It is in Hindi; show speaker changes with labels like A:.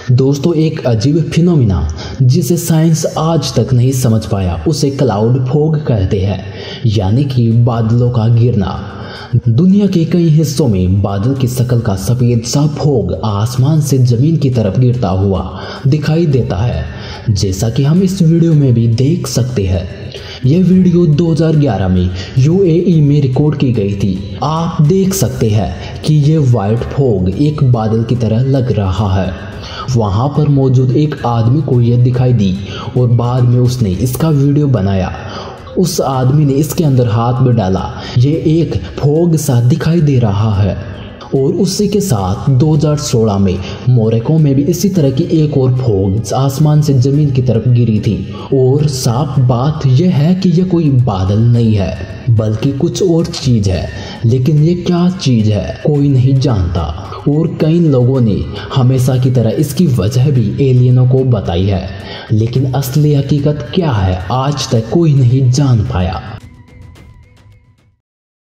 A: दोस्तों, एक अजीब फिनोमिना जिसे साइंस आज तक नहीं समझ पाया उसे क्लाउड फोग कहते हैं, यानी कि बादलों का गिरना। दुनिया के कई हिस्सों में बादल की शक्ल का सफेद सा फोग आसमान से जमीन की तरफ गिरता हुआ दिखाई देता है, जैसा कि हम इस वीडियो में भी देख सकते हैं। यह वीडियो 2011 में यूएई में रिकॉर्ड की गई थी। आप देख सकते हैं कि यह वाइट फोग एक बादल की तरह लग रहा है। वहां पर मौजूद एक आदमी को यह दिखाई दी और बाद में उसने इसका वीडियो बनाया। उस आदमी ने इसके अंदर हाथ में डाला। ये एक फोग सा दिखाई दे रहा है। और उसी के साथ 2016 में मोरक्को में भी इसी तरह की एक और फोग आसमान से जमीन की तरफ गिरी थी। और साफ बात यह है कि यह कोई बादल नहीं है बल्कि कुछ और चीज है, लेकिन ये क्या चीज है कोई नहीं जानता। और कई लोगों ने हमेशा की तरह इसकी वजह भी एलियनों को बताई है, लेकिन असली हकीकत क्या है आज तक कोई नहीं जान पाया।